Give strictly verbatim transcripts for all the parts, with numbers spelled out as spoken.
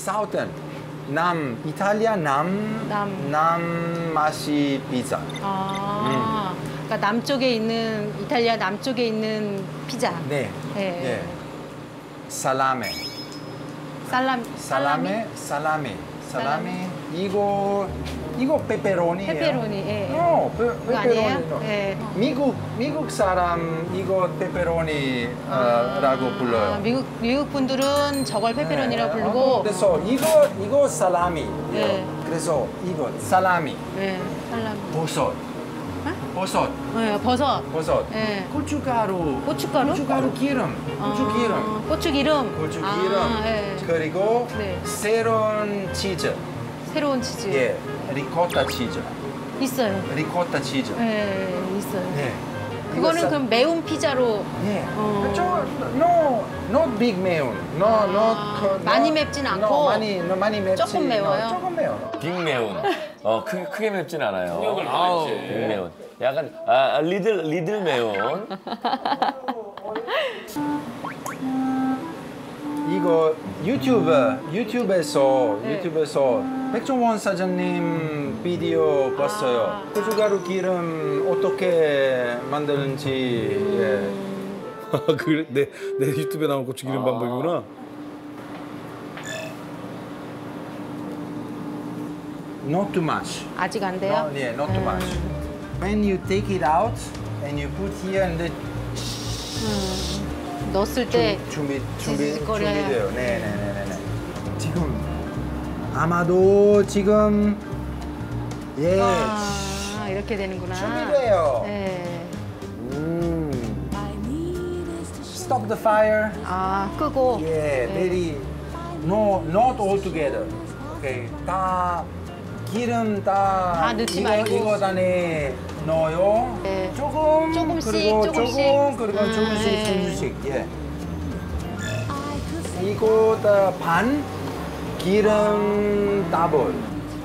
Southern, 남, 이탈리아 남, 남. 남 맛이 피자. 아, 음. 그러니까 남쪽에 있는 이탈리아 남쪽에 있는 피자. 네. 네. 네. 살라메. 살람, 살라메, 살라메, 살라메. 이거 이거 페페로니예요. 페페로니. 예. 어, 페, 그거 아니에요? 페페로니. 예. 미국 미국 사람 이거 페페로니라고 아, 불러요. 아, 미국 미국 분들은 저걸 페페로니라고 네. 부르고. 어, 그래서 이거 이거 살라미. 네. 그래서 이거 살라미. 네, 살람. 버섯. 버섯. 네, 버섯. 버섯. 네. 고춧가루. 고춧가루? 고춧가루 기름. 고추기름. 아, 고추기름. 고추기름. 아, 네. 그리고 네. 새로운 치즈. 새로운 치즈. 예, 리코타 치즈. 있어요. 리코타 치즈. 네, 있어요. 네. 그거는 이거 그럼 매운 피자로. 네. 어. 저, no, not big 매운. No, 아, not, 많이 not, 맵진 않고. No, 많이, no, 많이 맵지. 조금 매워요? No, 조금 매워. 빅매운. 어, 크게, 크게 맵진 않아요. 통역을 아우, 해야지. 빅매운. 약간, 아, 리들, 리들 매운. 이거 유튜브, 유튜브에서, 네. 유튜브에서 백종원 사장님 비디오 봤어요. 아. 고춧가루 기름 어떻게 만드는지. 예. 그래, 내, 내 유튜브에 나온 고추기름 아. 방법이구나. Not too much. 아직 안 돼요? No, yeah, not too 음. much. When you take it out and you put here and the 음. 넣었을 때 준비 준비 지지직거려요. 준비돼요. 네, 네, 네, 네, 네. 지금 아마도 지금 예 아, 이렇게 되는구나. 준비돼요. 네. 음. Stop the fire. 아, 끄고. Yeah, very no, not all together. Okay, 다 기름 다, 다 넣지 이거, 말고. 이거 안에 넣어요. 네. 조금 조금씩, 그리고 조금씩. 조금 그리고 아, 조금씩 네. 조금씩. 예. 이거 다 반 기름 더블.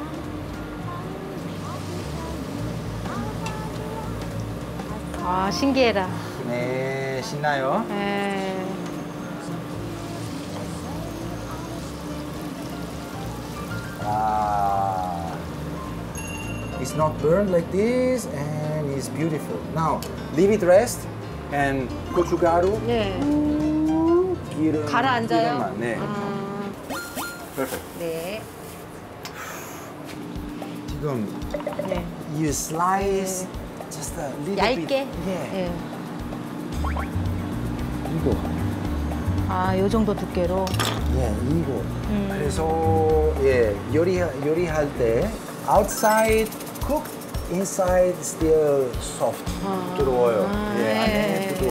아, 신기해라. 네, 신나요? 네. Ah, it's not burned like this and it's beautiful. Now leave it rest and 고춧가루 네. 기름 가라앉아요? 기름만. 네. 아, Perfect. 네. 지금 네. you slice just a little 얇게? bit. Yeah. 네. 이거. 아, 요 정도 두께로. 예, 이거. 음. 그래서 예, 요리 요리할 때 outside cooked, inside still soft. 아. 들어와요. 아, 예, 네. 안에